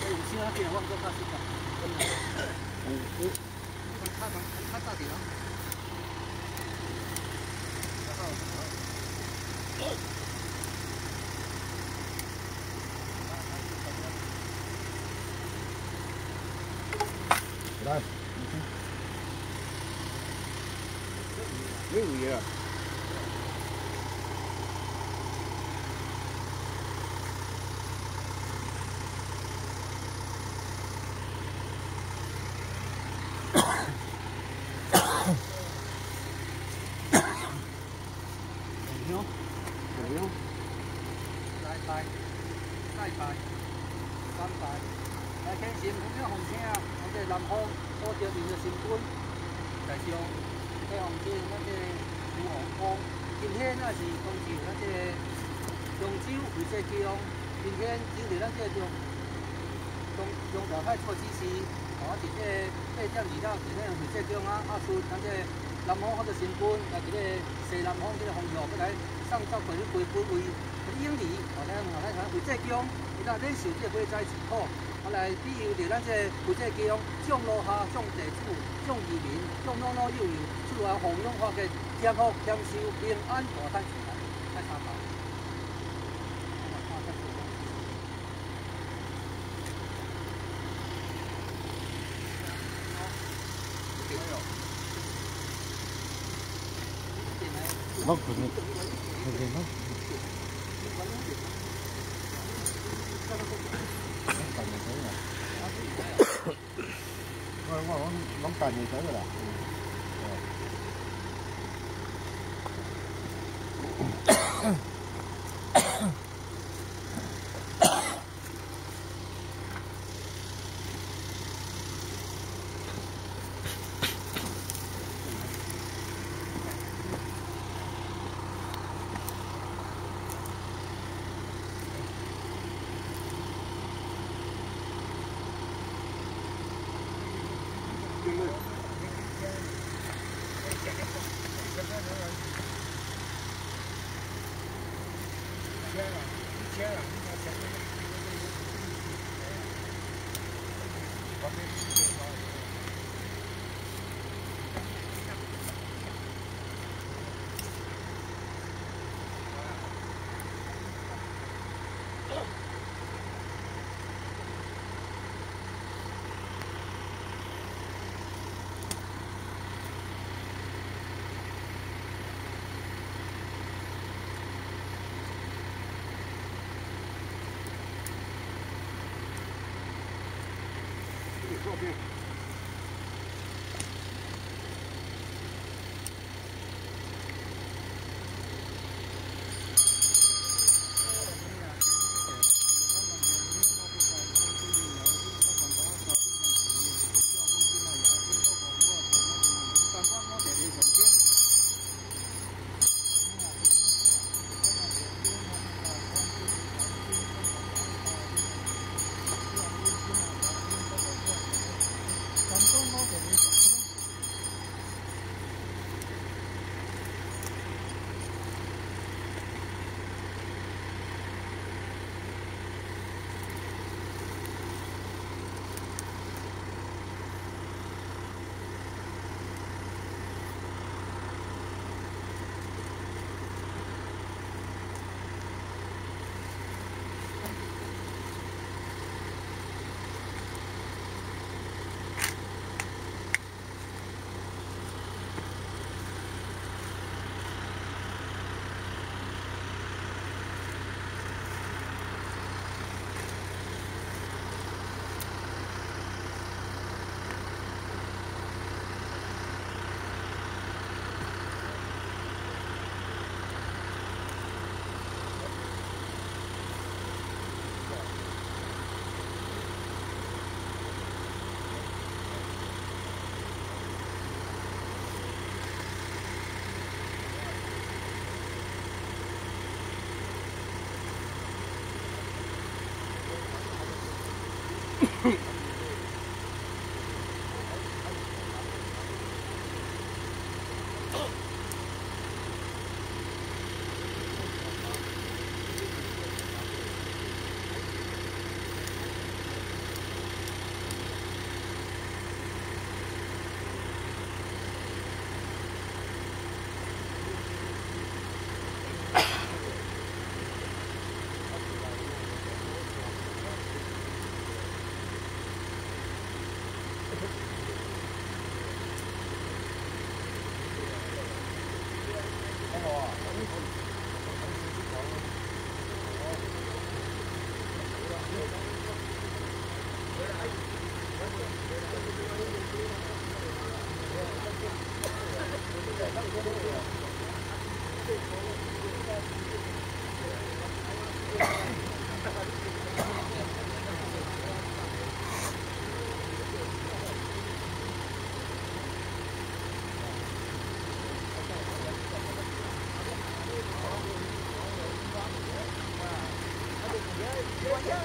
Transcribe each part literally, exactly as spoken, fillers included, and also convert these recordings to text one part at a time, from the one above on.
用手那边放做较适合。嗯嗯。看看看大点啊。然后。 来。没有鱼啊。 排、再排、三排，来天神，咁样红星啊，我哋南方多条面嘅神官，大上太阳镜，我哋有黄光。今天那是讲是咱这中秋为这叫，今天就伫咱这中中中大海错指示，我是这八点二了，是咱为这叫啊，啊顺咱这南方或者神官，来伫咧西南方这个方向，要来上照过去归归位。 英里，我来我来看为这姜，伊咱忍受这火灾之苦，我来比喻着咱这为这姜，种落下，种地主，种移民，种老老幼幼，祝愿弘扬化嘅添福添寿平安大汉出来，来参考。 我可能，可能吗？ 我我我拢干嘢仔噶啦。照片。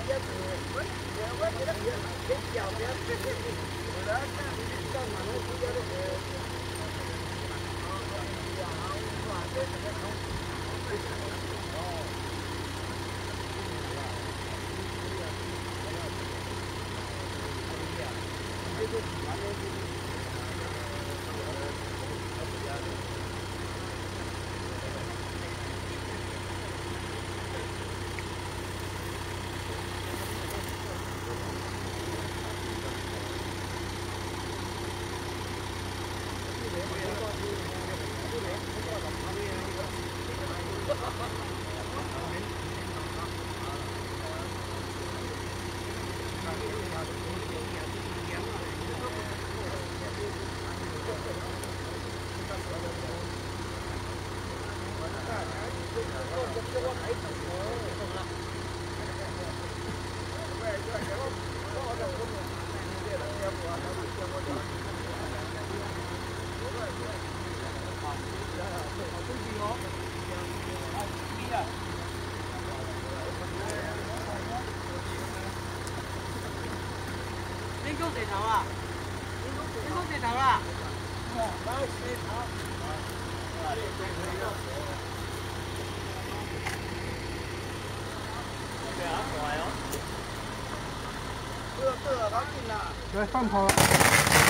你讲地头啊？你讲地头啦？来地头。 来放炮了。